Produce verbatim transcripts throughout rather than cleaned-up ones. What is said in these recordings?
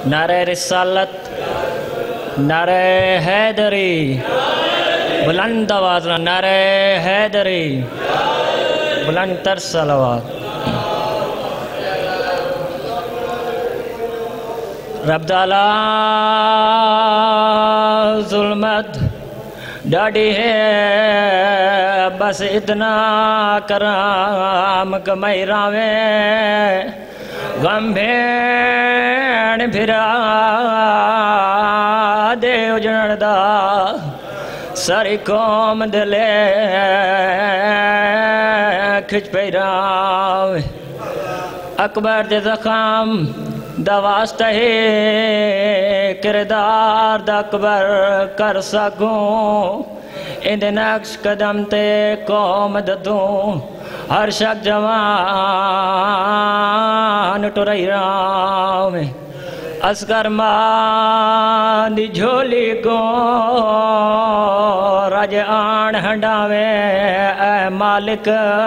نعرہ رسالت، نعرہ حیدری، بلند آواز نہ نعرہ حیدری، بلند تر صلوات۔ رب تعالیٰ ظلمت ڈاڑی ہے، بس اتنا کرام کمائی راویں، غم بھیڑ بھرا دے اجڑ دا، ساری قوم دلے کھچ پئی راویں۔ اکبر دے زخم دا واسطہ ہے، کردار دا اکبر کر سکوں، اندے نقش قدم تے قوم ددوں، ہر شک جوان ٹرائی راویں۔ اسکر ماں دی جھولی کو رج آن ہنڈاویں، اے مالک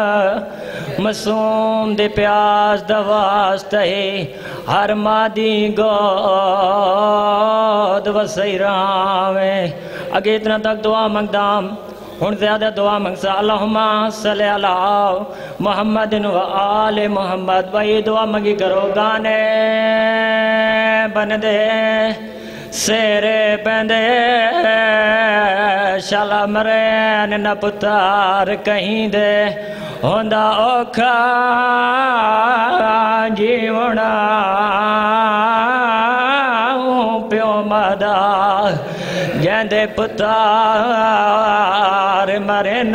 معصوم دے پیاس دا واسطہ ہے، ہر ماں دی گود وسائی راویں۔ اگے اتنا تک دعا منگدام، ہن زیادہ دعا منگسا۔ اللہم صلی علی محمد و آل محمد۔ بھائی دعا منگی کرو، گانے بندے سیرے پندے، شالا مرین نہ پتار کہیں دے، ہوندہ اوکھا جیونا پیو مدا، جیندے پتار مرن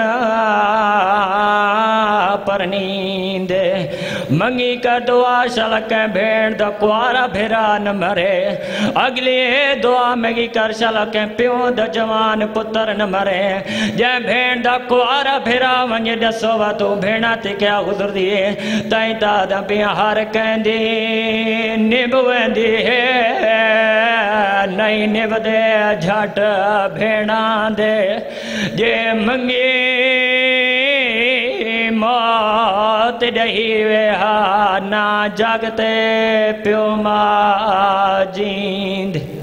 پر نیندے۔ منگی کر دعا شلکیں بھیڑ دا کوارا بھیرا نہ مرے، اگلی دعا منگی کر شلکیں پیو دا جوان پتر نہ مرے، جے بھیڑ دا کوارا بھیرا ونجے دسو وا تو بھیڑا تے کیا گزر دیئے، تائیں دادا پیاں ہر کہندی نبویں دی ہے، نہیں نب دے جھٹ بھیڑاں دے، جے منگی موت ڈہی وے ہاں، نہ جگتے پیو ماں جیند۔